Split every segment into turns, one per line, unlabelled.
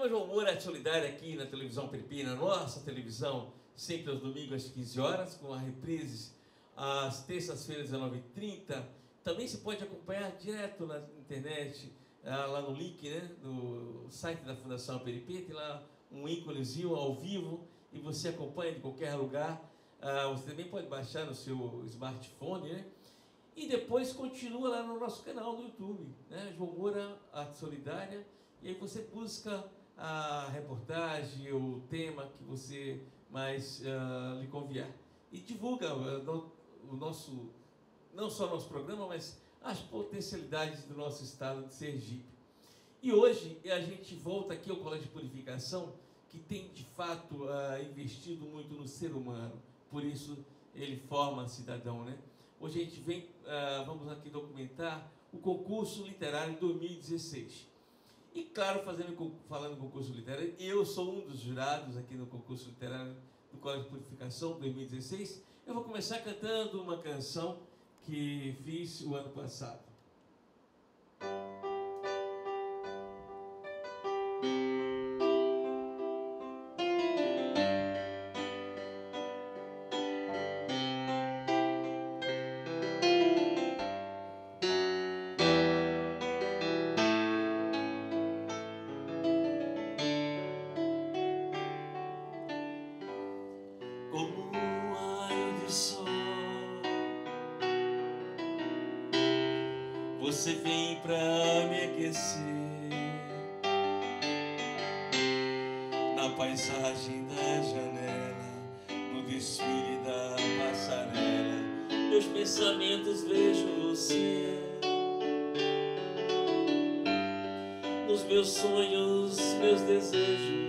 Programa João Moura Arte Solidária aqui na televisão Peripê, na nossa televisão, sempre aos domingos às 15 horas, com a reprise às terças-feiras às 19h30. Também se pode acompanhar direto na internet, lá no link, né, no site da Fundação Peripê, tem lá um íconezinho ao vivo e você acompanha de qualquer lugar. Você também pode baixar no seu smartphone, né? E depois continua lá no nosso canal do YouTube, né? João Moura Arte Solidária. E aí você busca a reportagem, o tema que você mais lhe convier. E divulga o nosso, não só o nosso programa, mas as potencialidades do nosso estado de Sergipe. E hoje a gente volta aqui ao Colégio de Purificação, que tem de fato investido muito no ser humano. Por isso ele forma cidadão, né? Hoje a gente vem, vamos aqui documentar o concurso literário 2016. E claro, falando em concurso literário, eu sou um dos jurados aqui no concurso literário do Colégio de Purificação 2016. Eu vou começar cantando uma canção que fiz o ano passado. Você vem pra me aquecer na paisagem da janela, no desfile da passarela. Meus pensamentos vejo você, nos meus sonhos, meus desejos,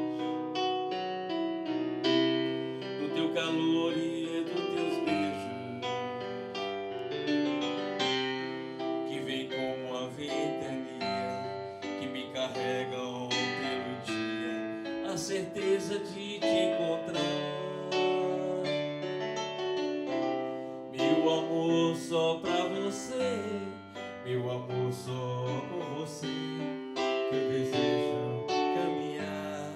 no teu calor e dos teus beijos. Carregam pelo dia a certeza de te encontrar. Meu amor só pra você, meu amor só com você, que eu desejo caminhar.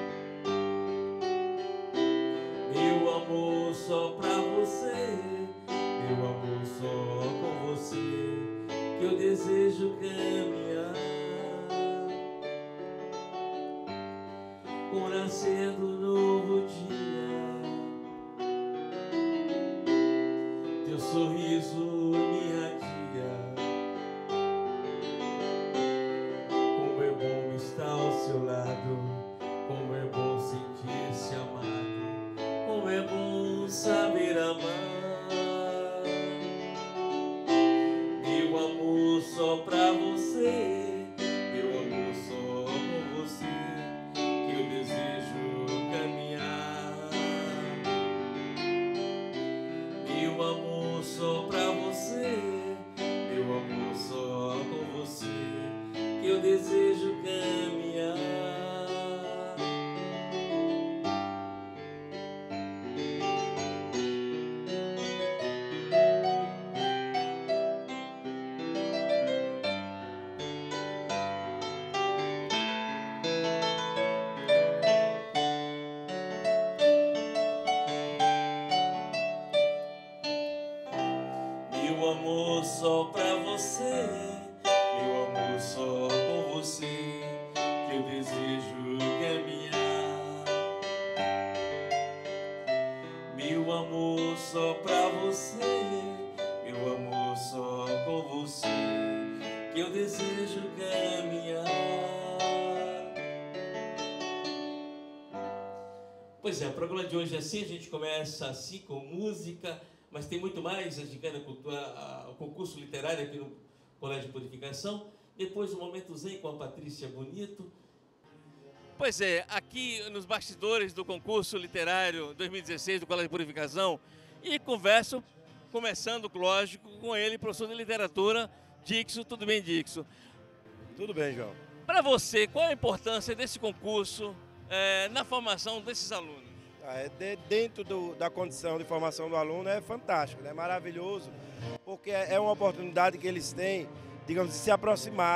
Meu amor só pra você, meu amor só com você, que eu desejo caminhar. Com o nascer do novo dia, teu sorriso me irradia. Como é bom estar ao seu lado, como é bom sentir-se amado, como é bom saber amar. Meu amor só pra você, meu amor só com você, eu desejo caminhar. Meu amor só pra você, meu amor só com você, que eu desejo caminhar. Meu amor só pra você, meu amor só com você, que eu desejo caminhar. Meu amor só pra você, meu amor só com você, que eu desejo caminhar. Pois é, o programa de hoje é assim, a gente começa assim com música, mas tem muito mais, a Gincana Cultura, o concurso literário aqui no Colégio de Purificação. Depois um momento zen com a Patrícia Bonito. Pois é, aqui nos bastidores do concurso literário 2016 do Colégio de Purificação, e converso, começando, lógico, com ele, professor de literatura, Dixo. Tudo bem, Dixo?
Tudo bem, João.
Para você, qual a importância desse concurso na formação desses alunos?
Dentro da condição de formação do aluno é fantástico, é maravilhoso, porque é uma oportunidade que eles têm, digamos, de se aproximar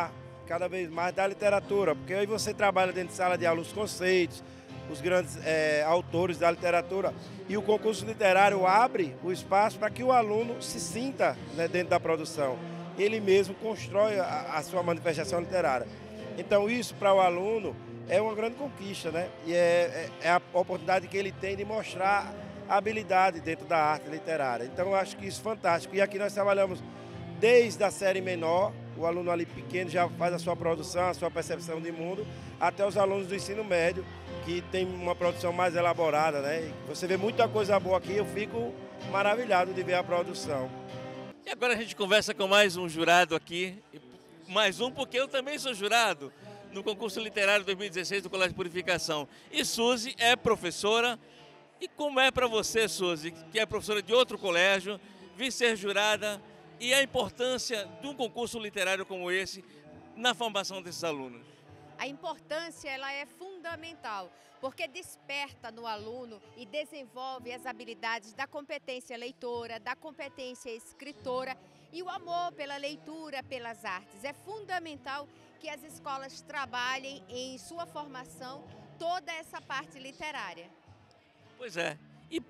cada vez mais da literatura, porque aí você trabalha dentro de sala de aula os conceitos, os grandes autores da literatura, e o concurso literário abre o espaço para que o aluno se sinta, né, dentro da produção. Ele mesmo constrói a sua manifestação literária. Então isso para o aluno é uma grande conquista, né? E é a oportunidade que ele tem de mostrar a habilidade dentro da arte literária. Então eu acho que isso é fantástico. E aqui nós trabalhamos desde a série menor, o aluno ali pequeno já faz a sua produção, a sua percepção de mundo, até os alunos do ensino médio, que tem uma produção mais elaborada, né? E você vê muita coisa boa aqui, eu fico maravilhado de ver a produção.
E agora a gente conversa com mais um jurado aqui, mais um porque eu também sou jurado no concurso literário 2016 do Colégio Purificação. E Suzy é professora. E como é para você, Suzy, que é professora de outro colégio, vir ser jurada e a importância de um concurso literário como esse na formação desses alunos?
A importância ela é fundamental, porque desperta no aluno e desenvolve as habilidades da competência leitora, da competência escritora e o amor pela leitura, pelas artes. É fundamental que as escolas trabalhem em sua formação toda essa parte literária.
Pois é. E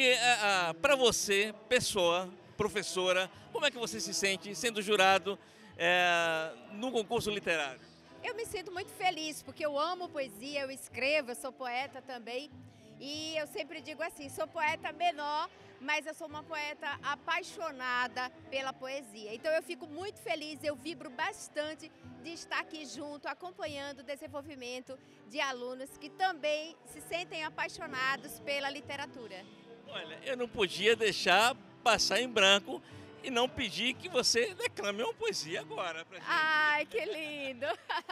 para você, pessoa, professora, como é que você se sente sendo jurado num concurso literário?
Eu me sinto muito feliz, porque eu amo poesia, eu escrevo, eu sou poeta também. E eu sempre digo assim, sou poeta menor, mas eu sou uma poeta apaixonada pela poesia. Então eu fico muito feliz, eu vibro bastante de estar aqui junto, acompanhando o desenvolvimento de alunos que também se sentem apaixonados pela literatura.
Olha, eu não podia deixar passar em branco e não pedir que você declame uma poesia agora pra gente.
Ai, que lindo!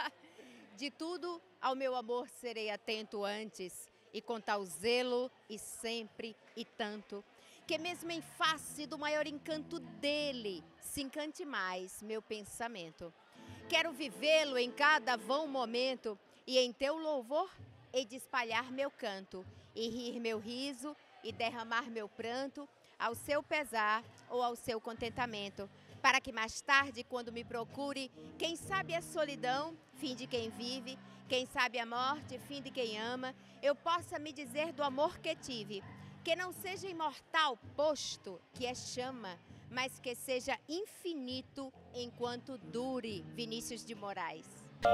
De tudo ao meu amor serei atento antes, e com tal zelo e sempre e tanto, que mesmo em face do maior encanto dele, se encante mais meu pensamento. Quero vivê-lo em cada vão momento, e em teu louvor hei de espalhar meu canto, e rir meu riso, e derramar meu pranto, ao seu pesar ou ao seu contentamento, para que mais tarde, quando me procure, quem sabe a solidão, fim de quem vive, quem sabe a morte, fim de quem ama, eu possa me dizer do amor que tive, que não seja imortal, posto que é chama, mas que seja infinito enquanto dure. Vinícius de Moraes.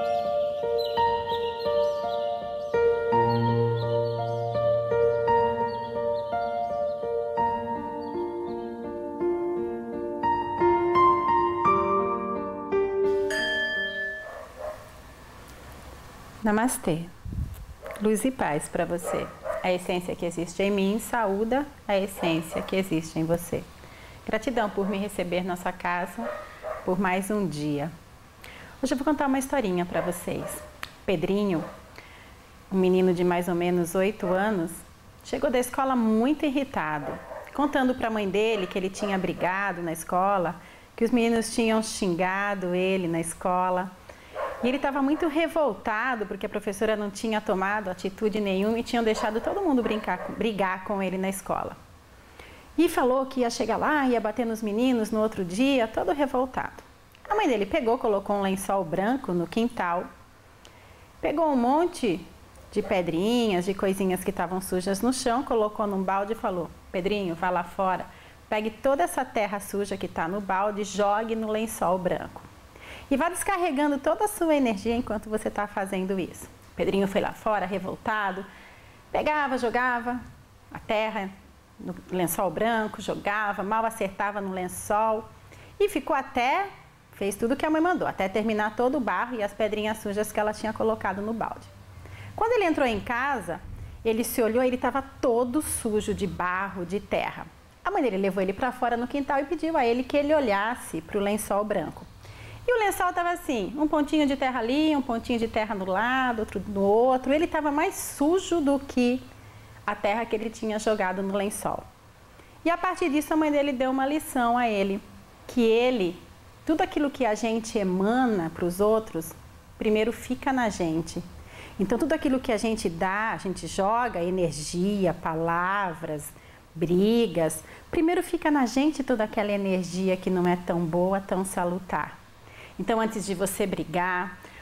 Namastê. Luz e paz para você. A essência que existe em mim saúda a essência que existe em você. Gratidão por me receber na sua casa por mais um dia. Hoje eu vou contar uma historinha para vocês. Pedrinho, um menino de mais ou menos 8 anos, chegou da escola muito irritado, contando para a mãe dele que ele tinha brigado na escola, que os meninos tinham xingado ele na escola. E ele estava muito revoltado porque a professora não tinha tomado atitude nenhuma e tinham deixado todo mundo brigar com ele na escola. E falou que ia chegar lá, ia bater nos meninos no outro dia, todo revoltado. A mãe dele pegou, colocou um lençol branco no quintal, pegou um monte de pedrinhas, de coisinhas que estavam sujas no chão, colocou num balde e falou: Pedrinho, vá lá fora, pegue toda essa terra suja que está no balde e jogue no lençol branco. E vá descarregando toda a sua energia enquanto você está fazendo isso. Pedrinho foi lá fora, revoltado, pegava, jogava a terra no lençol branco, jogava, mal acertava no lençol e ficou fez tudo o que a mãe mandou, até terminar todo o barro e as pedrinhas sujas que ela tinha colocado no balde. Quando ele entrou em casa, ele se olhou e ele estava todo sujo de barro, de terra. A mãe dele levou ele para fora no quintal e pediu a ele que ele olhasse para o lençol branco. E o lençol estava assim, um pontinho de terra ali, um pontinho de terra no lado, outro no outro. Ele estava mais sujo do que a terra que ele tinha jogado no lençol. E a partir disso a mãe dele deu uma lição a ele, que tudo aquilo que a gente emana para os outros, primeiro fica na gente. Então tudo aquilo que a gente dá, a gente joga, energia, palavras, brigas, primeiro fica na gente toda aquela energia que não é tão boa, tão salutar. Então, antes de você brigar,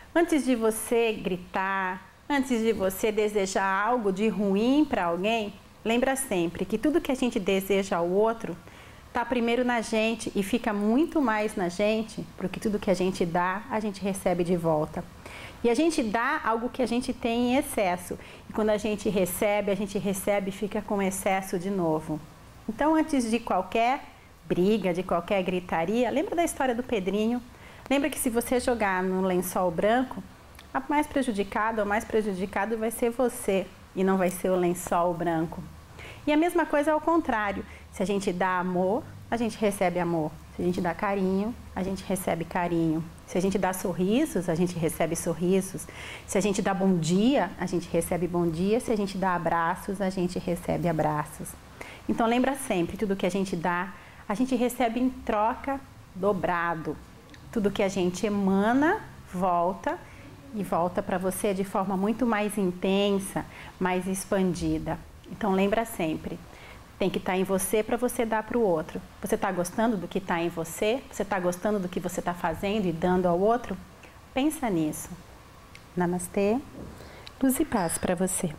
Antes de você gritar, antes de você desejar algo de ruim para alguém, lembra sempre que tudo que a gente deseja ao outro está primeiro na gente e fica muito mais na gente, porque tudo que a gente dá, a gente recebe de volta. E a gente dá algo que a gente tem em excesso. E quando a gente recebe e fica com excesso de novo. Então, antes de qualquer briga, de qualquer gritaria, lembra da história do Pedrinho? Lembra que se você jogar no lençol branco, a mais prejudicado ou mais prejudicado vai ser você e não vai ser o lençol branco. E a mesma coisa ao contrário. Se a gente dá amor, a gente recebe amor. Se a gente dá carinho, a gente recebe carinho. Se a gente dá sorrisos, a gente recebe sorrisos. Se a gente dá bom dia, a gente recebe bom dia. Se a gente dá abraços, a gente recebe abraços. Então lembra sempre, tudo que a gente dá, a gente recebe em troca dobrado. Tudo que a gente emana, volta e volta para você de forma muito mais intensa, mais expandida. Então lembra sempre, tem que estar em você para você dar para o outro. Você está gostando do que está em você? Você está gostando do que você está fazendo e dando ao outro? Pensa nisso. Namastê, luz e paz para você.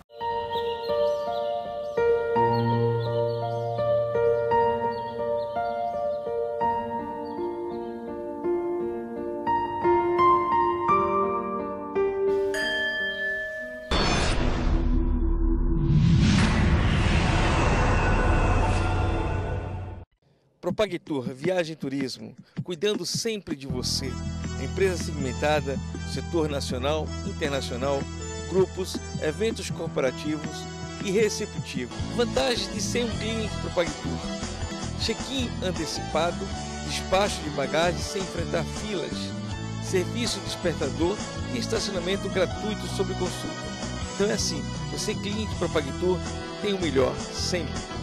Propagtur, Viagem e Turismo, cuidando sempre de você. Empresa segmentada, setor nacional, internacional, grupos, eventos corporativos e receptivo. Vantagens de ser um cliente Propagtur: check-in antecipado, despacho de bagagens sem enfrentar filas, serviço despertador e estacionamento gratuito sob consulta. Então é assim, você cliente Propagtur tem o melhor sempre.